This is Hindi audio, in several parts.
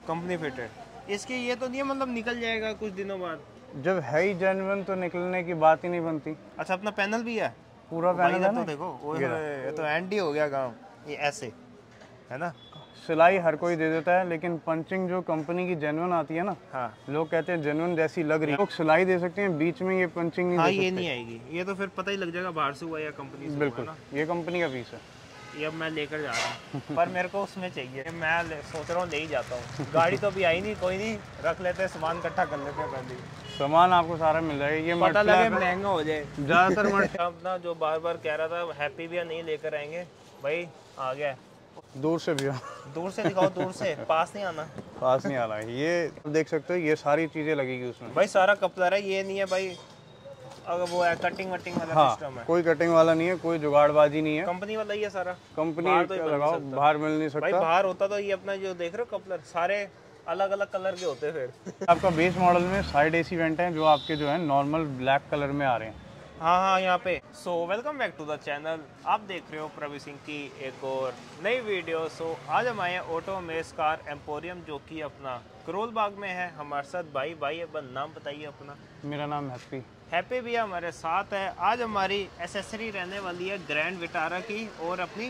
Company fitted. इसके ये तो नहीं है मतलब निकल जाएगा कुछ दिनों बाद? जब है ही जेन्युइन तो निकलने की बात ही नहीं बनती। अच्छा, अपना पैनल भी है पूरा पैनल है तो ना। देखो, ओए ये तो एंटी हो गया काम, ये ऐसे है ना। सिलाई हर कोई दे देता है, लेकिन पंचिंग जो कंपनी की जेन्युइन आती है ना, हाँ लोग कहते हैं जेन्युइन जैसी लग रही है। लोग सिलाई दे सकते हैं, बीच में ये पंचिंग नहीं हाँ, दे ये सकते। नहीं आएगी, ये तो फिर पता ही लग जाएगा बाहर से हुआ या कंपनी से बिल्कुल, हुआ ना। ये कंपनी का पीस है। ये अब मैं लेकर जा रहा हूँ पर मेरे को उसमें चाहिए, मैं सोच रहा हूँ ले ही जाता हूँ। गाड़ी तो अभी आई नहीं, कोई नहीं, रख लेते हैं, सामान इकट्ठा कर लेते हैं पहले। सामान आपको सारा मिल जाएगा। ये पता लगे महंगा हो जाए ज़्यादातर अपना जो बार बार कह रहा था हैप्पी भी नहीं लेकर आएंगे भाई, आ गया। दूर से भी दूर से दिखाओ, दूर से, पास नहीं आना। पास नहीं आ रहा है। ये देख सकते हो, ये सारी चीज़ें लगेगी उसमें भाई, सारा कपलर है, ये नहीं है भाई अगर वो है कटिंग वटिंग वाला सिस्टम है। कोई कटिंग वाला नहीं है, कोई जुगाड़बाजी नहीं है, कंपनी वाला ही है सारा। कंपनी तो लगाओ, बाहर मिल नहीं सकता भाई। बाहर होता तो ये अपना जो देख रहे हो कपलर सारे अलग अलग कलर के होते फिर। आपका बेस मॉडल में साइड एसी वेंट है, जो आपके जो है नॉर्मल ब्लैक कलर में आ रहे हैं। हाँ, यहाँ पे। So welcome back to the channel. आप देख रहे हो प्रवीण सिंह की एक और नई वीडियो। सो आज हम आए हैं ऑटो मेस कार एम्पोरियम, जो कि अपना करोल बाग में है। हमारे साथ भाई अपन नाम बताइए अपना। मेरा नाम हैप्पी भी हमारे साथ है। आज हमारी एसेसरी रहने वाली है ग्रैंड विटारा की और अपनी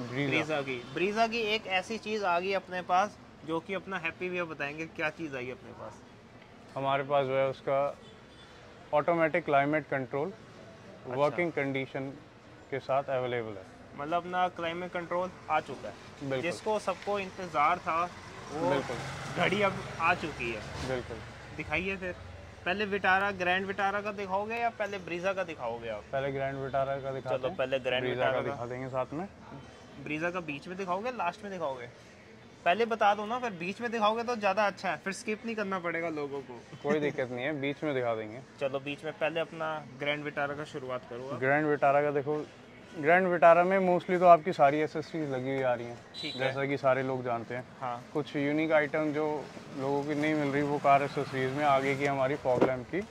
ब्रीजा की एक ऐसी चीज़ आ गई अपने पास, जो कि अपना हैप्पी भैया बताएंगे क्या चीज़ आई अपने पास। हमारे पास जो है उसका automatic climate control working condition के साथ अवेलेबल है। मतलब अपना क्लाइमेट कंट्रोल आ चुका है, जिसको सबको इंतज़ार था वो घड़ी अब आ चुकी है। बिल्कुल, दिखाइए फिर। पहले विटारा, ग्रैंड विटारा का दिखाओगे या पहले ब्रीजा का दिखाओगे आप? पहले ग्रैंड विटारा का दिखाते हैं। चलो पहले ग्रैंड विटारा का दिखा देंगे साथ में। ब्रीजा का बीच में दिखाओगे, लास्ट में दिखाओगे? पहले बता दो ना, फिर बीच में दिखाओगे तो ज़्यादा अच्छा है, फिर स्किप नहीं करना पड़ेगा लोगों को। कोई दिक्कत नहीं है, बीच में दिखा देंगे। चलो बीच में पहले अपना ग्रैंड विटारा का शुरुआत करो। ग्रैंड विटारा का देखो, ग्रैंड विटारा में मोस्टली तो आपकी सारी एसेसरीज लगी हुई आ रही हैं, जैसा कि सारे लोग जानते हैं। हाँ। कुछ यूनिक आइटम जो लोगों की नहीं मिल रही वो कार एसेसरीज में आगे की हमारी फॉग लैम्प की।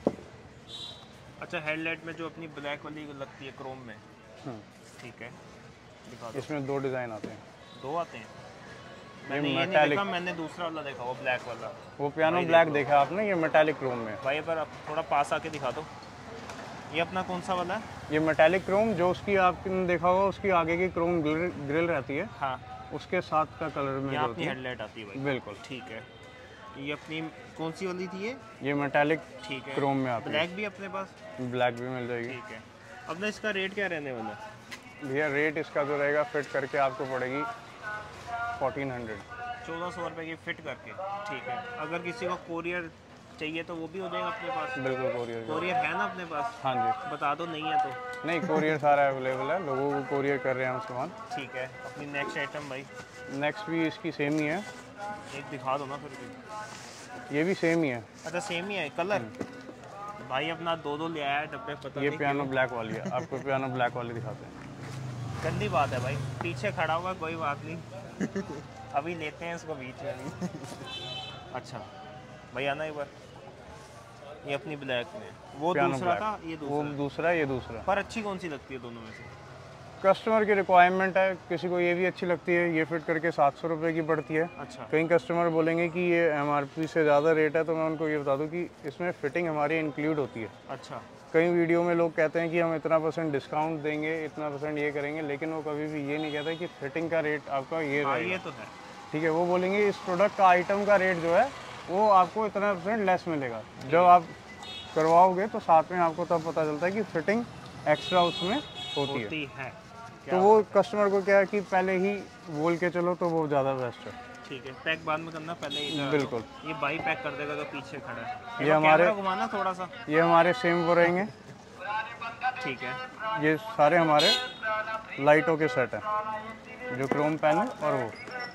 अच्छा, हेडलाइट में जो अपनी ब्लैक वाली लगती है क्रोम में, ठीक है, दिखा दो। इसमें दो डिज़ाइन आते हैं। दो आते हैं? मैंने ये नहीं देखा, मैंने दूसरा वाला देखा, वो ब्लैक वाला। वो पियानो ब्लैक देखा आपने, ये मेटालिक क्रोम में। भाई पर आप थोड़ा पास आके दिखा दो। ये अपना कौन सा वाला है? ये मेटालिक क्रोम, जो उसकी आपने देखा होगा उसकी आगे की क्रोम ग्रिल रहती है। हाँ, उसके साथ का कलर में अपनी हेडलाइट आती है भाई। बिल्कुल, ठीक है। ये अपनी कौन सी वाली थी ये मेटालिक ठीक है, क्रोम में आती है। ब्लैक भी अपने पास? ब्लैक भी मिल जाएगी। ठीक है। अब ना इसका रेट क्या रहने वाला है भैया? रेट इसका जो रहेगा फिट करके आपको पड़ेगी 1400। 1400 रुपये की फिट करके, ठीक है। अगर किसी को कोरियर चाहिए तो वो भी हो जाएगा अपने पास? बिल्कुल, कोरियर है ना अपने पास? हाँ जी। बता दो, नहीं है तो? नहीं, कोरियर सारा अवेलेबल है, लोगों को कोरियर कर रहे हैं हम सामान। ठीक है। अपनी नेक्स्ट आइटम भाई? नेक्स्ट भी इसकी सेम ही है। एक दिखा दो ना फिर भी। ये भी सेम ही है। अच्छा, सेम ही है कलर? भाई अपना दो ले आया डब्बे, पता ये पियानो ब्लैक वाली है, आपको पियानो ब्लैक वाली दिखाते हैं। गंदी बात है भाई, पीछे खड़ा हुआ, कोई बात नहीं अभी लेते हैं इसको बीच में अच्छा भाई, आना एक बार। ये अपनी ब्लैक में, वो दूसरा था, ये दूसरा। वो दूसरा, ये दूसरा। पर अच्छी कौन सी लगती है दोनों में से? कस्टमर की रिक्वायरमेंट है, किसी को ये भी अच्छी लगती है, ये फिट करके 700 रुपये की पड़ती है। अच्छा। कई कस्टमर बोलेंगे कि ये MRP से ज़्यादा रेट है, तो मैं उनको ये बता दूं कि इसमें फिटिंग हमारी इंक्लूड होती है। अच्छा। कई वीडियो में लोग कहते हैं कि हम इतना % डिस्काउंट देंगे, इतना % ये करेंगे, लेकिन वो कभी भी ये नहीं कहते कि फिटिंग का रेट आपका ये रहेगा। ये तो है। ठीक है, वो बोलेंगे इस प्रोडक्ट का आइटम का रेट जो है वो आपको इतना % लेस मिलेगा। जब आप करवाओगे तो साथ में आपको तब पता चलता है कि फिटिंग एक्स्ट्रा उसमें होती है। तो वो कस्टमर को क्या है कि पहले ही बोल के चलो तो वो ज़्यादा बेस्ट है। ठीक है। पैक बाद में करना, पहले ही? बिल्कुल। ये बाई पैक कर देगा तो पीछे खड़ा है। ये हमारे घुमाना थोड़ा सा, ये हमारे सेम वो रहेंगे। ठीक है। ये सारे हमारे लाइटों के सेट हैं, जो क्रोम पैनल और वो।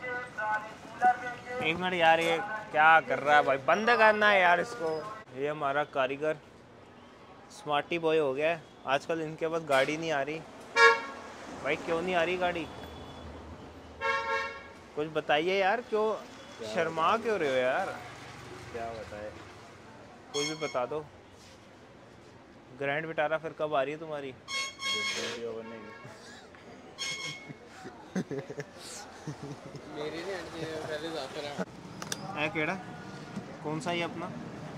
एक मिनट यार, ये क्या कर रहा है भाई? बंद करना है यार इसको। ये हमारा कारीगर स्मार्टी बॉय हो गया है आजकल, इनके पास गाड़ी नहीं आ रही भाई। क्यों नहीं आ रही गाड़ी? कुछ बताइए यार, क्यों शर्मा क्यों रहे हो यार? क्या बताए, कोई भी बता दो। ग्रैंड विटारा फिर कब आ रही है तुम्हारी? मेरी नहीं, पहले है केड़ा कौन सा ये अपना?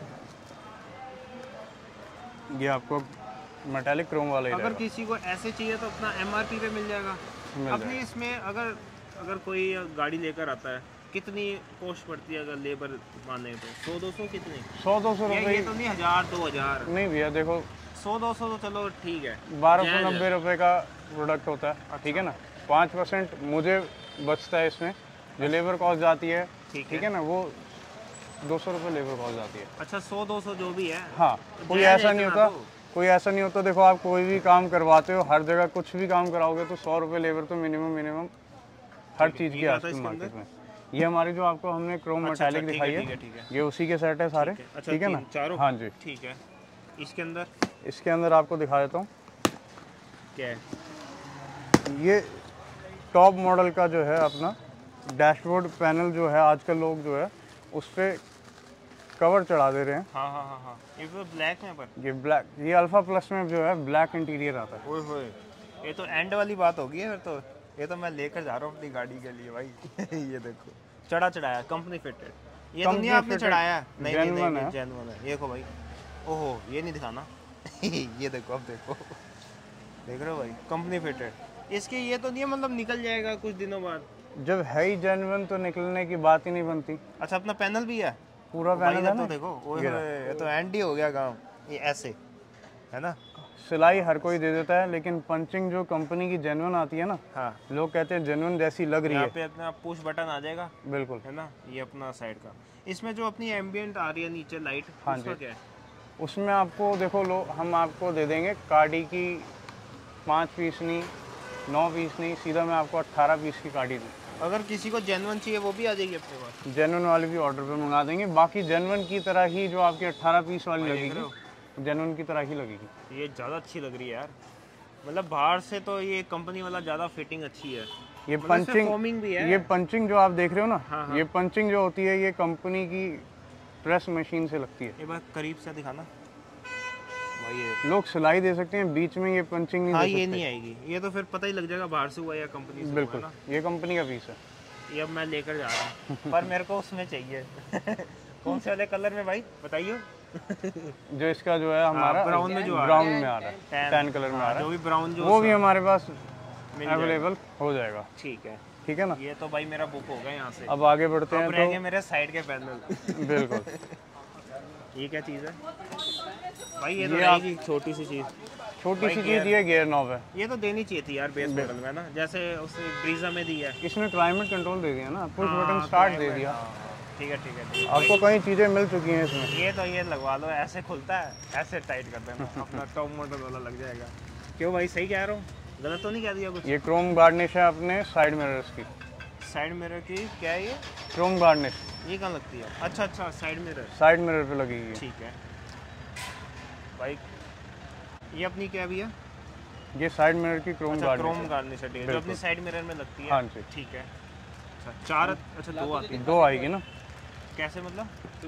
ये आपको मेटालिक क्रोम वाला ही अगर रहेगा। किसी को ऐसे चाहिए तो अपना MRP पे मिल जाएगा। अपनी इसमें अगर कोई गाड़ी लेकर आता है कितनी कॉस्ट पड़ती है अगर लेबर माने तो? 100-200 कितनी? 100-200 ये रुपये। तो नहीं 1000-2000? नहीं भैया देखो 100-200 तो चलो ठीक है, 1290 रुपये का प्रोडक्ट होता है, ठीक है ना। 5% मुझे बचता है इसमें, जो लेबर कॉस्ट जाती है, ठीक है ना, वो 200 रुपये लेबर कॉस्ट जाती है। अच्छा 100-200 जो भी है। हाँ, कोई ऐसा नहीं होता, कोई ऐसा नहीं होता। देखो आप कोई भी काम करवाते हो, हर जगह कुछ भी काम कराओगे तो 100 रुपये लेबर तो मिनिमम हर चीज़ की आती है मार्केट में। ये हमारी जो आपको हमने क्रोम मेटालिक दिखाई है, ये उसी के सेट है सारे, ठीक है ना। चारों? हाँ जी, ठीक है। इसके अंदर आपको दिखा देता हूँ क्या है। ये टॉप मॉडल का जो है अपना डैशबोर्ड पैनल जो है, आजकल लोग जो है उस पर कवर चढ़ा दे रहे हैं। हाँ, ये तो ब्लैक में, पर ये ब्लैक, ये अल्फा प्लस में जो है ब्लैक इंटीरियर आता है। ओए होए, ये तो एंड वाली बात होगी है फिर तो। ये तो मैं लेकर जा रहा हूँ अपनी गाड़ी के लिए भाई। ये देखो चढ़ाया कंपनी फिटेड। ये तो नहीं आपने चढ़ाया? नहीं, जेन्युइन है। ये देखो भाई, ओहो ये नहीं दिखाना। ये देखो, अब देखो, देख रहे हो भाई, कंपनी फिटेड। इसके ये तो नहीं मतलब निकल जाएगा कुछ दिनों बाद? जब है ही जेन्युइन तो निकलने की बात ही नहीं बनती। अच्छा अपना पैनल भी है? पूरा पैनल है ना। तो देखो, ओए ये तो एंड ही हो गया काम। ये ऐसे है ना, सिलाई हर कोई दे देता है, लेकिन पंचिंग जो कंपनी की जेन्युइन आती है ना, हाँ, लोग कहते हैं जेन्युइन जैसी लग रही है। यहाँ पे अपना पुश बटन आ जाएगा, बिल्कुल, है ना। ये अपना साइड का, इसमें जो अपनी एम्बियंट आ रही है नीचे लाइट, हाँ उसका जी, क्या है? उसमें आपको देखो हम आपको दे देंगे काडी की 5 पीस नहीं, 9 पीस नहीं, सीधा मैं आपको 18 पीस की काडी दूँ। अगर किसी को जेन्युइन चाहिए वो भी आ जाएगी अपने पास? जेन्युइन वाली भी ऑर्डर पे मंगा देंगे। बाकी जेन्युइन की तरह ही जो आपकी 18 पीस वाली लगेगी, जेन्युइन की तरह ही लगेगी। ये ज़्यादा अच्छी लग रही है यार, मतलब बाहर से तो ये कंपनी वाला ज़्यादा फिटिंग अच्छी है। ये पंचिंग भी है। ये पंचिंग जो आप देख रहे हो ना, हाँ। ये पंचिंग जो होती है ये कंपनी की प्रेस मशीन से लगती है। एक बार करीब से दिखाना भाई। ये लोग सिलाई दे सकते हैं, बीच में ये पंचिंग नहीं हाँ, दे सकते। ये नहीं आएगी, ये तो फिर पता ही लग जाएगा बाहर से हुआ या कंपनी से। बिल्कुल, ये कंपनी का पीस है। ये अब मैं लेकर जा रहा हूँ। पर मेरे को उसमें चाहिए। कौन से वाले कलर में भाई बताइए? जो इसका जो है हमारा ब्राउन में जो ब्राउन में आ रहा है, टैन कलर में आ रहा जो भी ब्राउन जो है, वो भी हमारे पास अवेलेबल हो जाएगा। ठीक है, ठीक है ना। ये तो भाई मेरा बुक हो गया यहाँ से। अब आगे बढ़ते हैं तो मेरे साइड के पैनल। बिल्कुल। ये क्या चीज़ है भाई? ये तो रहेगी छोटी सी चीज़। छोटी सी चीज़ ये गियर नॉब है। ये तो देनी चाहिए थी यार बेस मॉडल में ना, जैसे उसने ब्रीजा में दी है। इसमें क्लाइमेट कंट्रोल दे दिया ना, पुश बटन स्टार्ट दे दिया। ठीक है। आपको कई चीज़ें मिल चुकी हैं इसमें। ये लगवा लो, ऐसे खुलता है, ऐसे टाइट कर देना, अपना टॉप मॉडल वाला लग जाएगा। क्यों भाई, सही कह रहा हूँ? गलत तो नहीं कह दिया कुछ? ये क्रोम गार्निश है अपने साइड मिरर्स की। साइड मिरर की क्या है ये? Chrome garnish. ये कहाँ लगती है? अच्छा, साइड मिरर पे लगी है। ठीक है भाई। ये अपनी क्या भी है? ये साइड मिरर की क्रोम गार्निश है, जो अपनी साइड मिरर में लगती है। हाँ जी, ठीक है। अच्छा, दो आती है। दो आएगी ना। कैसे मतलब?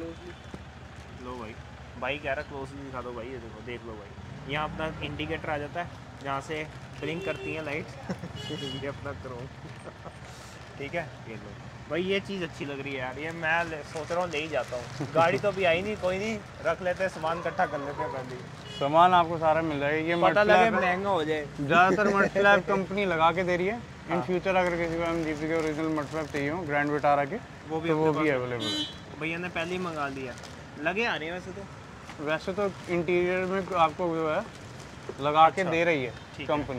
लो भाई कह रहा क्लोजली दिखा दो भाई। ये देखो, देख लो भाई, यहाँ अपना इंडिकेटर आ जाता है, जहाँ से ब्लिंक करती हैं लाइट। ये अपना क्रोम। ठीक है, ये लो भाई, ये चीज़ अच्छी लग रही है यार। ये मैं सोच रहा हूँ ले ही जाता हूँ। गाड़ी तो अभी आई नहीं, कोई नहीं, रख लेते हैं, सामान इकट्ठा कर लेते हैं पहले। सामान आपको सारा मिल जाएगा। ये पता लगे महंगा हो जाए। ज़्यादातर मड फ्लैप कंपनी लगा के दे रही है। इन फ्यूचर अगर किसी को MGP के ओरिजिनल मड फ्लैप चाहिए हो ग्रैंड विटारा के, वो भी अवेलेबल है। भैया ने पहले ही मंगा लिया। लगे आ रहे हैं वैसे तो इंटीरियर में आपको जो है लगा के दे रही है कंपनी।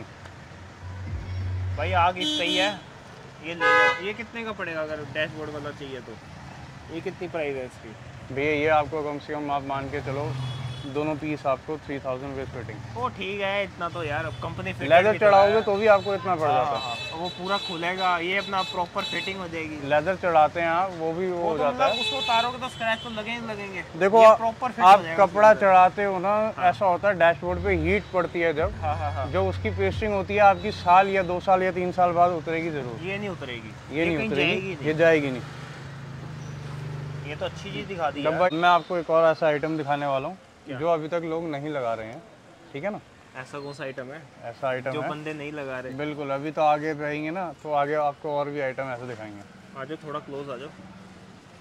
भाई आग सही है, ये ले जाओ। ये कितने का पड़ेगा अगर डैशबोर्ड वाला चाहिए तो? ये कितनी प्राइस है इसकी भैया? ये आपको कम से कम आप मान के चलो दोनों पीस आपको 3000 विद फिटिंग। ओ ठीक है, इतना तो यार कंपनी फिटिंग। लेदर चढ़ाओगे तो भी आपको इतना पड़ जाता है। वो पूरा खुलेगा, ये अपना प्रॉपर फिटिंग हो जाएगी। लेदर चढ़ाते हैं आप, वो भी वो हो जाता है। उसको उतारोगे तो स्क्रैच तो लगेंगे। देखो आप कपड़ा चढ़ाते हो ना, ऐसा होता है डैशबोर्ड पे हीट पड़ती है जब, जो उसकी पेस्टिंग होती है आपकी साल या 2 साल या 3 साल बाद उतरेगी जरूर। ये नहीं उतरेगी, ये जाएगी नहीं। ये तो अच्छी चीज दिखा दी। मैं आपको एक और ऐसा आइटम दिखाने वाला हूँ जो अभी तक लोग नहीं लगा रहे हैं, ठीक है ना। ऐसा कौन सा आइटम है? ऐसा आइटम जो बंदे नहीं लगा रहे। बिल्कुल, अभी तो आगे रहेंगे ना तो आगे आपको और भी आइटम ऐसे दिखाएंगे। आ जाओ, थोड़ा क्लोज आ जाओ।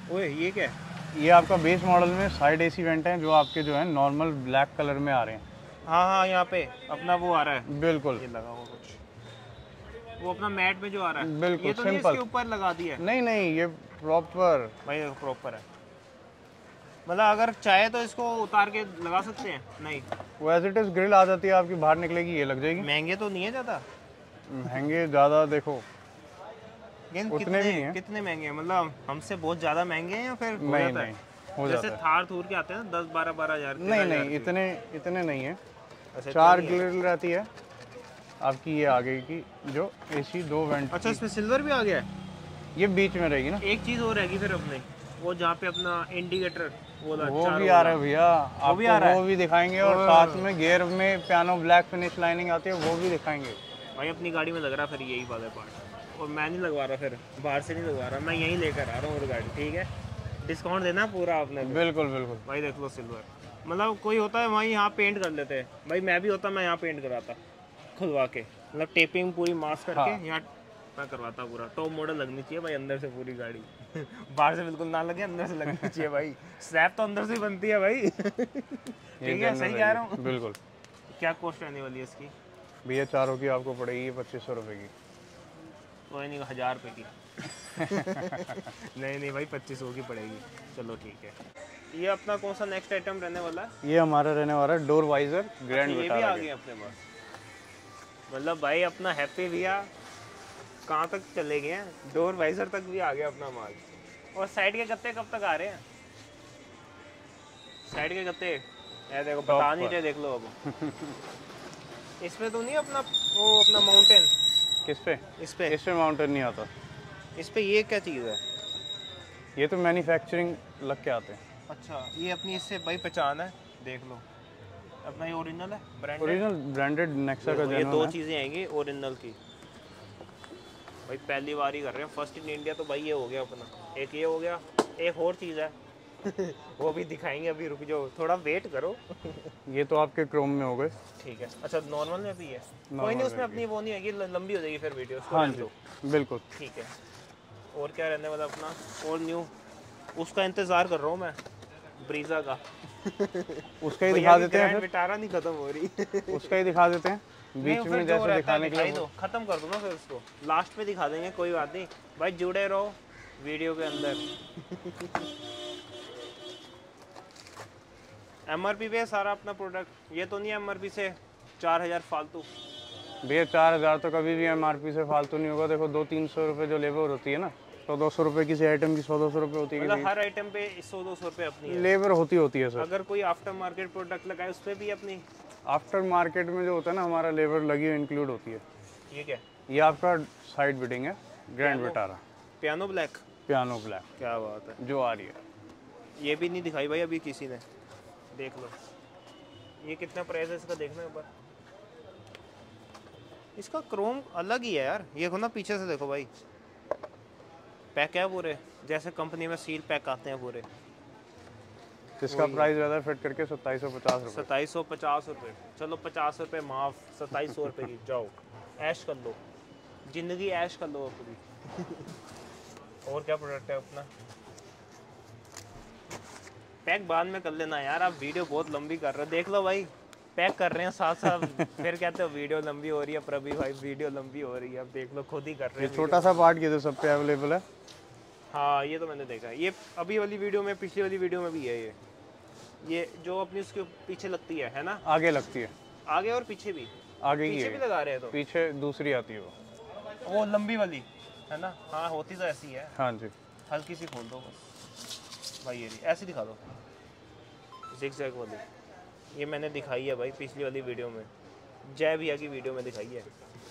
ओए ये क्या है? ये आपका बेस मॉडल में साइड एसी वेंट है जो आपके जो है नॉर्मल ब्लैक कलर में आ रहे हैं। हाँ हाँ, यहाँ पे अपना वो आ रहा है, बिल्कुल ये लगा हुआ कुछ, वो अपना मैट में जो आ रहा है। बिल्कुल ये तो नहीं सिंपल। इसके ऊपर लगा दिया है नहीं नहीं, ये प्रॉपर भाई, प्रॉपर है। मतलब अगर चाहे तो इसको उतार के लगा सकते हैं? नहीं, वो एज इट इज ग्रिल आ जाती है आपकी, बाहर निकलेगी ये लग जाएगी। महंगे तो नहीं है ज़्यादा? महंगे ज़्यादा देखो लेकिन उतने भी नहीं है। कितने महंगे हैं? मतलब हमसे बहुत ज़्यादा महंगे हैं या फिर हो नहीं जाता नहीं, है? हो जैसे जाता है। थार थूर के आते हैं ना 10-12 हज़ार, नहीं नहीं, इतने नहीं है। अच्छा 4 इतना नहीं है। ग्रिल रहती है आपकी, ये आगे की जो एसी 2 वेंट। अच्छा इसमें सिल्वर भी आ गया है? ये बीच में रहेगी ना। एक चीज़ और रहेगी फिर अपने, वो जहाँ पे अपना इंडिकेटर वो भी आ रहा है भैया, आपको वो भी दिखाएंगे, और साथ में गियर में पियानो ब्लैक फिनिश लाइनिंग आती है वो भी दिखाएंगे। भाई अपनी गाड़ी में लग रहा है फिर यही वाला पार्ट, और मैं नहीं लगवा रहा, फिर बाहर से नहीं लगवा रहा, मैं यहीं लेकर आ रहा हूँ और गाड़ी। ठीक है, डिस्काउंट देना पूरा आपने फिर। बिल्कुल बिल्कुल। भाई देख लो सिल्वर, मतलब कोई होता है वहीं यहाँ पेंट कर लेते हैं, भाई मैं भी होता मैं यहाँ पेंट कराता खुलवा के, मतलब टेपिंग पूरी मास्क करके हाँ। यहाँ मैं करवाता पूरा। टॉप मॉडल लगनी चाहिए भाई अंदर से पूरी गाड़ी बाहर से बिल्कुल ना लगे, अंदर से लगनी चाहिए भाई। स्लैब तो अंदर से ही बनती है भाई ठीक है, सही कह रहा हूँ? बिल्कुल। क्या कॉस्ट रहने वाली है इसकी? भैया चारों की आपको पड़ेगी 2500 रुपये की। कोई नहीं, 1000 रुपये की नहीं नहीं भाई, 2500 की पड़ेगी। चलो ठीक है। ये अपना कौन सा नेक्स्ट आइटम रहने वाला है? ये हमारा रहने वाला है डोर वाइजर ग्रैंड ये भी विटारा आ गए अपने पास। मतलब भाई अपना हैप्पी भैया कहाँ तक चले गए हैं, डोर वाइजर तक भी आ गया अपना माल। और साइड के गत्ते कब तक आ रहे हैं? साइड के गत्ते ये देखो, बता नहीं रहे, देख लो अब इसमें तो नहीं अपना वो अपना माउंटेन? किस पे? इस पे? इस पे माउंटेन नहीं आता। इस पे ये क्या चीज़ है? ये तो मैन्युफैक्चरिंग लग के आते हैं। अच्छा, ये अपनी इससे भाई पहचान है, देख लो अपना ये ओरिजिनल है, ब्रांडेड। ओरिजिनल ब्रांडेड नेक्सा का ये दो जेन्युइन है। चीज़ें आएंगी ओरिजिनल की। भाई पहली बार ही कर रहे हैं, फर्स्ट इन इंडिया, तो भाई ये हो गया अपना, एक ये हो गया, एक और चीज़ है वो भी दिखाएंगे, अभी रुक जाओ थोड़ा वेट करो ये तो आपके क्रोम में हो गए। ठीक है। अच्छा नॉर्मल में भी है? कोई नहीं, उसमें अपनी वो नहीं होगी, लंबी हो जाएगी फिर वीडियो। हाँ जी बिल्कुल। ठीक है। और क्या रहने वाला अपना और न्यू? उसका इंतज़ार कर रहा हूँ मैं, ब्रीजा का उसका ही दिखा देते हैं फिर। विटारा नहीं खत्म हो रही उसका ही दिखा देते हैं बीच में, जैसे दिखाने के लिए। दो खत्म कर दो ना, फिर उसको लास्ट पे दिखा देंगे, कोई बात नहीं भाई, जुड़े रहो वीडियो के अंदर एमआरपी पे है सारा अपना प्रोडक्ट, ये तो नहीं एमआरपी से 4000 फालतू। भैया 4000 तो कभी भी एमआरपी से फालतू नहीं होगा। देखो 200-300 रुपये जो लेबर होती है ना, 100-200 रुपये किसी आइटम की 100-200 रुपये होती है। मतलब हर आइटम पे 100-200 रुपये अपनी है। लेबर होती है सर। अगर कोई आफ्टर मार्केट प्रोडक्ट लगाए उस पर भी अपनी? आफ्टर मार्केट में जो होता है ना, हमारा लेबर लगी हुई इंक्लूड होती है। ये क्या? ये आपका साइड बिडिंग है Grand Vitara piano black. Piano black क्या बात है, जो आ रही है। ये भी नहीं दिखाई भाई अभी किसी ने, देख लो। ये कितना प्राइस है इसका, देखना एक बार। इसका क्रोम अलग ही है यार, ये देखो ना पीछे से देखो भाई, पैक है पूरे, जैसे कंपनी में सील पैक आते हैं पूरे। इसका प्राइस रहता है फिट करके 2750 रुपये। 2750 रुपये। चलो 50 रुपये माफ, 2700 रुपये की जाओ, ऐश कर लो, जिंदगी ऐश कर लो पूरी और क्या प्रोडक्ट है अपना? पैक बाद में कर लेना यार, आप वीडियो बहुत लंबी कर रहे हो, देख लो भाई पैक कर रहे हैं साथ साथ फिर कहते हो वीडियो लंबी हो रही है। प्रभी भाई वीडियो लंबी हो रही है, अब देख लो खुद ही कर रहे ये हैं। छोटा सा पार्ट ये तो सब पे अवेलेबल है। हाँ ये तो मैंने देखा है, ये अभी वाली वीडियो में, पिछली वाली वीडियो में भी है ये जो अपनी उसके पीछे लगती है ना? आगे लगती है, आगे और पीछे भी? आगे की पीछे भी है, लगा रहे हैं तो? पीछे दूसरी आती है वो लंबी वाली है ना? हाँ होती तो ऐसी है। हाँ जी। हल्की सी खोल दो बस भाई, ये ऐसी दिखा दो, ज़िग-ज़ैग वाली। ये मैंने दिखाई है भाई पिछली वाली वीडियो में, जय भैया की वीडियो में दिखाई है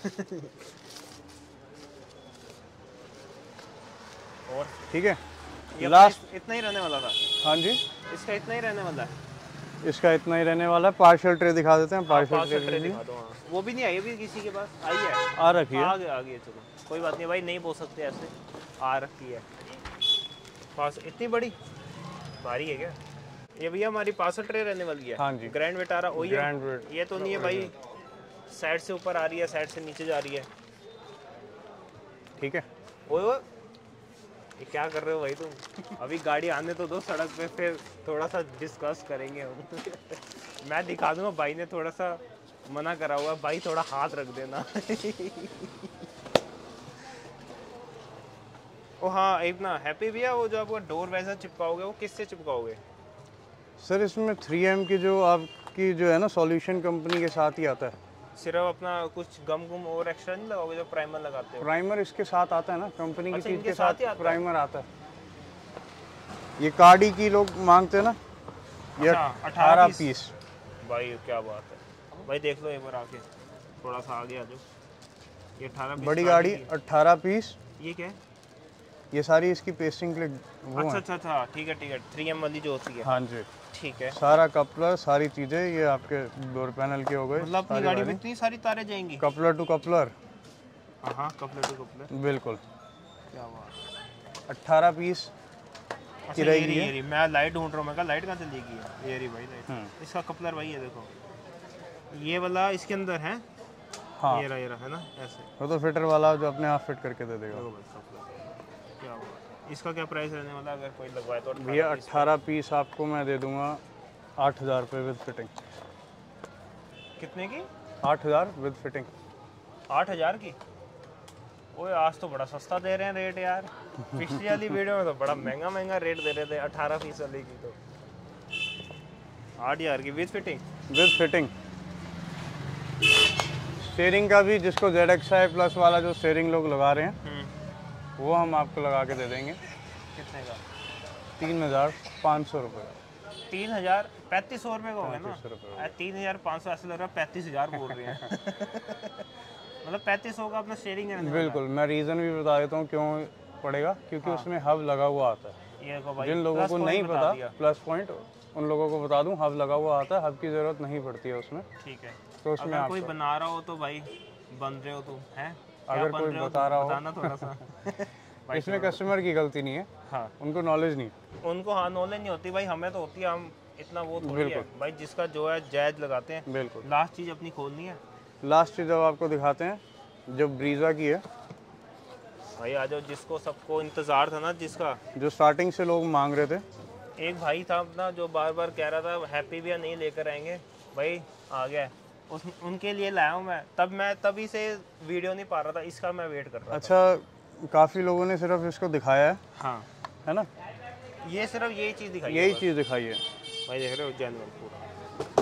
और ठीक है, ये लास्ट इतना ही रहने वाला था? हाँ जी, इसका इतना ही रहने वाला है? इसका इतना ही रहने वाला है। पार्शियल ट्रे दिखा देते हैं। पार्सल ट्रे दिखा दो। हाँ वो भी नहीं आई अभी किसी के पास, आई है? आ रखी है। आ गई चलो कोई बात नहीं भाई, नहीं बोल सकते ऐसे, आ रखी है पास। इतनी बड़ी भारी है क्या ये भैया? हमारी पार्सल ट्रे रहने वाली है। हाँ जी, ग्रैंड विटारा वही है? ग्रैंड ये तो नहीं है भाई, साइड से ऊपर आ रही है, साइड से नीचे जा रही है। ठीक है। ओए ये क्या कर रहे हो भाई तुम? अभी गाड़ी आने तो दो सड़क पे, फिर थोड़ा सा डिस्कस करेंगे हम। मैं दिखा दूंगा, भाई ने थोड़ा सा मना करा हुआ, भाई थोड़ा हाथ रख देना। ओ हाँ, एक ना हैप्पी भैया, वो जो आपका डोर वैसा चिपकाओगे वो किससे चिपकाओगे? सर इसमें 3M की जो आपकी जो है ना सॉल्यूशन कंपनी के साथ ही आता है। सिर्फ अपना कुछ गम गुम और एक्स्ट्रा नहीं लगाओगे जो प्राइमर लगाते हो? प्राइमर इसके साथ आता है ना, कंपनी की अच्छा, चीज़ इनके के साथ साथ ही आता है? प्राइमर आता है। ये कार्डी की लोग मांगते हैं ना, ये अच्छा, 18 पीस। भाई क्या बात है भाई, देख लो एक बार आके, थोड़ा सा आगे आ जाओ। ये 18 पीस बड़ी कार्डी गाड़ी की है। 18 पीस। ये क्या है? ये सारी इसकी पेस्टिंग के लिए वो अच्छा है। अच्छा अच्छा, ठीक है, 3M वाली जो होती है। हाँ जी, ठीक है। सारा कपलर सारी चीज़ें ये आपके डोर पैनल के हो गए। मतलब अपनी गाड़ी में इतनी सारी तारें जाएंगी? कपलर टू कपलर, हाँ, कपलर टू कपलर। बिल्कुल। क्या बात। 18 पीस अच्छा, की रहेगी ये रही। मैं लाइट ढूंढ रहा हूँ, मैं कहा लाइट कहाँ चली गई? ये रही भाई लाइट। इसका कपलर भाई, ये देखो, ये वाला इसके अंदर है। हाँ, ये रहा है ना, ऐसे। वो तो फिटर वाला जो अपने आप फिट करके दे देगा। देखो भाई कपलर, क्या बात है। इसका क्या प्राइस रहने वाला अगर कोई लगवाए तो? भैया 18 पीस आपको मैं दे दूंगा 8,000 रुपये विद फिटिंग। कितने की? 8,000 विद फिटिंग। 8,000 की? ओए आज तो बड़ा सस्ता दे रहे हैं रेट यार। पिछली वाली वीडियो में तो बड़ा महंगा रेट दे रहे थे 18 पीस वाली की, तो 8,000 की with fitting. With fitting. Steering का भी, जिसको ZXi प्लस वाला जो स्टीयरिंग लोग लगा रहे हैं वो हम आपको लगा के दे देंगे। कितने का? 3,500 रुपये का। 3,000? 3,500 रुपये का होगा ना? 3,500 रुपये। 3,500 ऐसे लग रहा है 35,000 बोल रहे हैं। मतलब 3,500 का अपना शेयरिंग है? बिल्कुल, मैं रीज़न भी बता देता हूँ क्यों पड़ेगा, क्योंकि उसमें हब लगा हुआ आता है। ये को भाई जिन लोगों को नहीं पता, प्लस पॉइंट उन लोगों को बता दूं, हब लगा हुआ आता है, हब की ज़रूरत नहीं पड़ती है उसमें। ठीक है। तो उसमें अगर कोई बना रहा हो तो भाई, बन रहे हो तुम हैं? अगर कोई बता रहा हो बताना थोड़ा सा। इसमें कस्टमर की गलती नहीं है, हाँ, उनको नॉलेज नहीं। उनको हाँ नॉलेज नहीं होती भाई, हमें तो होती है, हम इतना वो थोड़ी है भाई, जिसका जो है जायज़ लगाते हैं। बिल्कुल। लास्ट चीज़ अपनी खोलनी है। लास्ट चीज़ अब आपको दिखाते हैं, जो ब्रीज़ा की है भाई आ जाओ, जिसको सबको इंतज़ार था ना, जिसका जो स्टार्टिंग से लोग मांग रहे थे। एक भाई था अपना जो बार बार कह रहा था हैप्पी भैया नहीं लेकर आएंगे, भाई आ गया। उनके लिए लाया हूँ मैं तभी से वीडियो नहीं पा रहा था, इसका मैं वेट कर रहा था। अच्छा, काफ़ी लोगों ने सिर्फ इसको दिखाया है, हाँ, है ना? ये सिर्फ यही चीज़ दिखाई है, यही चीज़ दिखाई है भाई देख रहे हो, जेन्युइन पूरा।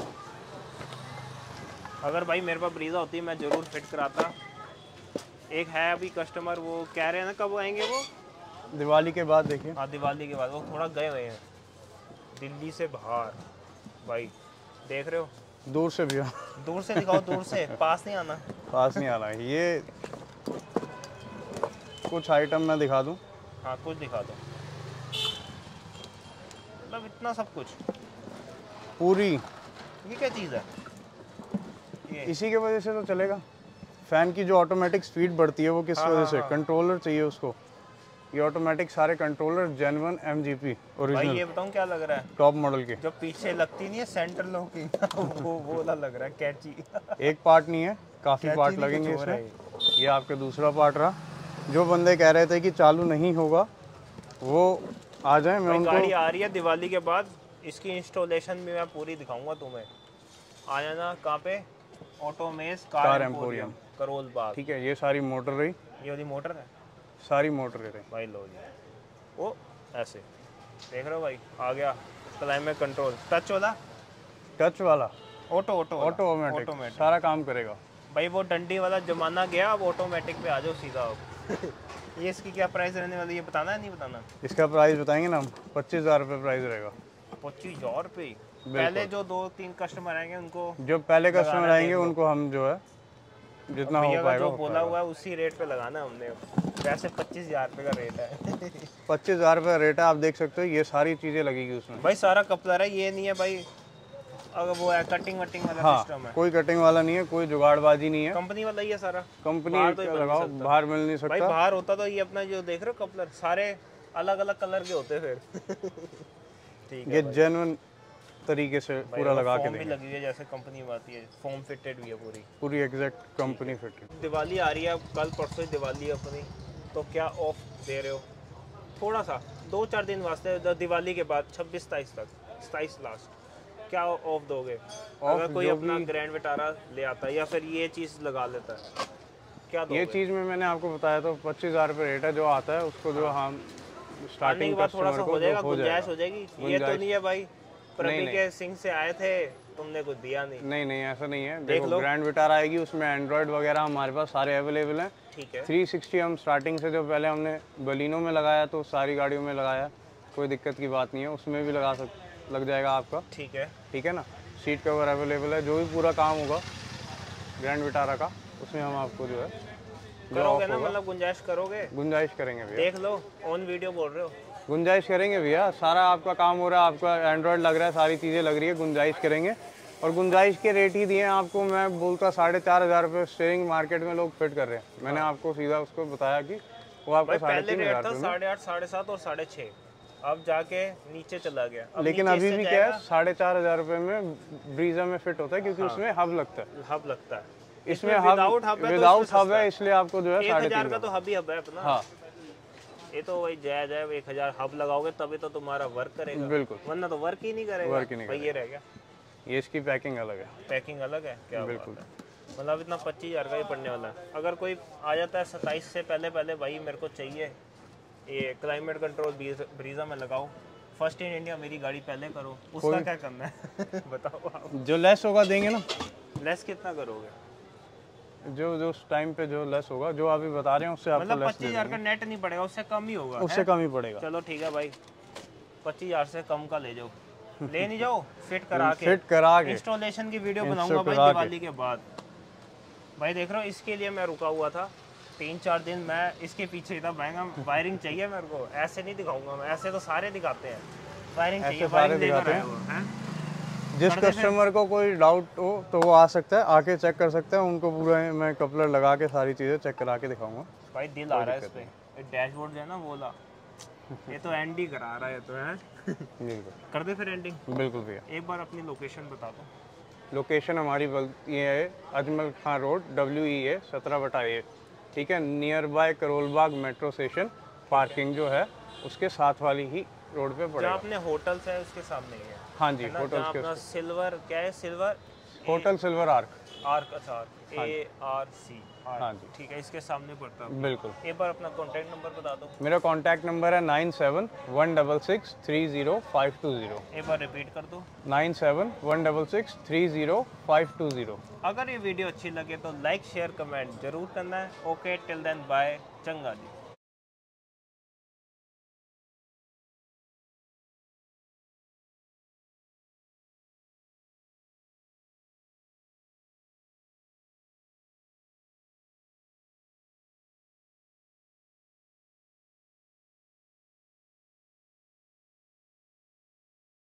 अगर भाई मेरे पास ब्रीजा होती मैं ज़रूर फिट कराता। एक है अभी कस्टमर, वो कह रहे हैं ना कब आएंगे वो? दिवाली के बाद। देखिए, हाँ, दिवाली के बाद। वो थोड़ा गए हुए हैं दिल्ली से बाहर। भाई देख रहे हो, दूर से भी दूर से दिखाओ, दूर से, पास नहीं आना। पास नहीं आना है। ये कुछ आइटम मैं दिखा दूं। हाँ, कुछ दिखा दो। मतलब इतना सब कुछ पूरी ये क्या चीज़ है? ये इसी के वजह से तो चलेगा। फ़ैन की जो ऑटोमेटिक स्पीड बढ़ती है वो किस वजह से? कंट्रोलर चाहिए उसको। ये ऑटोमेटिक सारे कंट्रोलर जेन्युइन MGP भाई ओरिजिनल ये बताऊँ क्या लग रहा है? टॉप मॉडल के। जो पीछे लगती नहीं है सेंटर लोग की, वो वाला लग रहा है, कैची। एक पार्ट नहीं है, काफ़ी पार्ट लगेंगे इसमें। ये आपका दूसरा पार्ट रहा। जो बंदे कह रहे थे कि चालू नहीं होगा, वो आ जाए, मैं उनको। गाड़ी आ रही है दिवाली के बाद, इसकी इंस्टॉलेशन भी मैं पूरी दिखाऊंगा तुम्हें। आ जाना कहाँ पे? ऑटोमेस कार एम्पोरियम, करोल बाग। ठीक है, ये सारी मोटर रही, ये वाली मोटर है, सारी मोटर रही। भाई लो जी, वो ऐसे देख रहे हो भाई, आ गया क्लाइमेट कंट्रोल, टच वाला, टच वाला, ऑटोमेटिक सारा काम करेगा। भाई वो डंडी वाला जमाना गया, अब ऑटोमेटिक पे आ जाओ सीधा अब। ये इसकी क्या प्राइस रहने वाली है, बताना है नहीं बताना? इसका प्राइस बताएंगे ना हम, 25,000 रुपये प्राइस रहेगा। 25,000 रुपये? पहले जो 2-3 कस्टमर आएंगे उनको, जो पहले कस्टमर आएंगे उनको हम जो है जितना हो पाएगा जो बोला हुआ है उसी रेट पे लगाना है हमने। वैसे 25,000 रुपये का रेट है। 25,000 रुपये रेट है, आप देख सकते हो। ये सारी चीज़ें लगेगी उसमें भाई, सारा कपलर है, ये नहीं है भाई अगर वो है कटिंग वटिंग वाला सिस्टम है। कोई कटिंग वाला नहीं है, कोई जुगाड़बाजी नहीं है, कंपनी वाला ही है सारा। कंपनी तो लगाओ, बाहर मिल नहीं सकता भाई। बाहर होता तो ये अपना जो देख रहे हो कपलर सारे अलग अलग कलर के होते फिर। ठीक है, ये जेन्युइन तरीके से पूरा लगा के देंगे। लगी है जैसे कंपनी में आती है, फॉर्म फिटेड भी है पूरी एग्जैक्ट कंपनी फिटेड। दिवाली आ रही है, कल परसों ही दिवाली है अपनी, तो क्या ऑफ दे रहे हो? थोड़ा सा 2-4 दिन वास्ते दिवाली के बाद 26-27 तक, 27 लास्ट, क्या ऑफ दोगे? अगर कोई अपना ग्रैंड विटारा ले आता है या फिर ये चीज़ लगा लेता है, क्या दोगे? ये चीज़ में मैंने आपको बताया तो 25,000 रुपये रेट है जो आता है उसको, जो हम स्टार्टिंग बाद थोड़ा सा कस्टमर हो जाएगा, को गुंजाइश हो जाएगी। ये तो नहीं है भाई प्रवी के सिंह से आए थे, तुमने कुछ दिया नहीं। नहीं नहीं, ऐसा नहीं है। देखो ग्रैंड विटारा आएगी, उसमें एंड्रॉयड वगैरह हमारे पास सारे अवेलेबल हैं। ठीक है। 360 हम स्टार्टिंग से, जो पहले हमने बलिनो में लगाया तो सारी गाड़ियों में लगाया, कोई दिक्कत की बात नहीं है, उसमें भी लग जाएगा आपका। ठीक है, ठीक है ना। सीट कवर अवेलेबल है, जो भी पूरा काम होगा ग्रैंड विटारा का उसमें हम आपको जो है करोगे ना, मतलब गुंजाइश करोगे? गुंजाइश करेंगे भैया। देख लो, ऑन वीडियो बोल रहे हो। गुंजाइश करेंगे भैया, सारा आपका काम हो रहा है, आपका एंड्रॉयड लग रहा है, सारी चीज़ें लग रही है, गुंजाइश करेंगे। और गुंजाइश के रेट ही दिए हैं आपको, मैं बोलता 4,500 रुपये स्टीयरिंग मार्केट में लोग फिट कर रहे हैं। मैंने आपको सीधा उसको बताया कि वो आपको 3,500 था 8.5, 7.5 और 6.5, अब जाके नीचे चला गया। लेकिन अभी भी क्या है 4,500 रुपये में ब्रीजा में फिट होता है, क्योंकि उसमें हब लगता है। हब लगता है इसमें विदाउट हब है, इसलिए आपको जो है 1,000 का तो हब ही हब है अपना। हाँ, ये तो वही जायज है, 1,000 हब लगाओगे तभी तो तुम्हारा वर्क करेगा, बिल्कुल, वरना तो वर्क ही नहीं करेगा। वर्क ही नहीं भाई ये रह गया, ये इसकी पैकिंग अलग है। पैकिंग अलग है, क्या बिल्कुल। बात है। मतलब इतना 25,000 का ही पड़ने वाला है। अगर कोई आ जाता है 27 से पहले भाई मेरे को चाहिए ये क्लाइमेट कंट्रोल ब्रीजा में लगाओ, फर्स्ट इन इंडिया मेरी गाड़ी पहले करो, उसका क्या करना है? बताओ आप। जो लेस होगा देंगे ना। लेस कितना करोगे? जो टाइम पे जो लेस होगा, जो अभी बता रहे हैं उससे आपको मतलब लेस 25,000 का नेट नहीं पड़ेगा, उससे कम ही होगा। उससे कम ही पड़ेगा। चलो ठीक है भाई, 25,000 से कम का ले जाओ, ले नहीं जाओ, फिट करा के इंस्टॉलेशन की वीडियो बनाऊंगा भाई दिवाली के बाद। भाई देख रहा हूँ, इसके लिए मैं रुका हुआ था 3-4 दिन, मैं इसके पीछे था। महंगा वायरिंग चाहिए मेरे को, ऐसे नहीं दिखाऊंगा मैं, ऐसे तो सारे दिखाते हैं। वायरिंग चाहिए, वायरिंग लेकर आया वो हैं। जिस कस्टमर को कोई डाउट हो तो वो आ सकता है, आके चेक कर सकता है, उनको पूरा मैं कपलर लगा के सारी चीज़ें चेक करा के दिखाऊंगा। भाई दिल आ रहा है इस पे, डैशबोर्ड जो है ना बोला, ये तो एंडी करा रहा है तो है। बिल्कुल कर दे फिर एंडिंग। बिल्कुल भैया। एक बार अपनी लोकेशन बता दो। लोकेशन हमारी ये है Ajmal Khan road, WEA 17/A, ठीक है, nearby Karol Bagh metro station. Parking जो है उसके साथ वाली ही रोड पे पड़ेगा। जहाँ अपने होटल्स है उसके सामने ही है। हाँ जी, होटल्स के अपना सिल्वर क्या है, सिल्वर होटल सिल्वर आर्क, अच्छा ARC। हाँ जी, ठीक है, इसके सामने पड़ता है। बिल्कुल। एक बार अपना कॉन्टैक्ट नंबर बता दो। मेरा कॉन्टैक्ट नंबर है 9716630520। एक बार रिपीट कर दो। 9716630520। अगर ये वीडियो अच्छी लगे तो लाइक शेयर कमेंट जरूर करना है। ओके, टिल देन बाय, चंगा जी।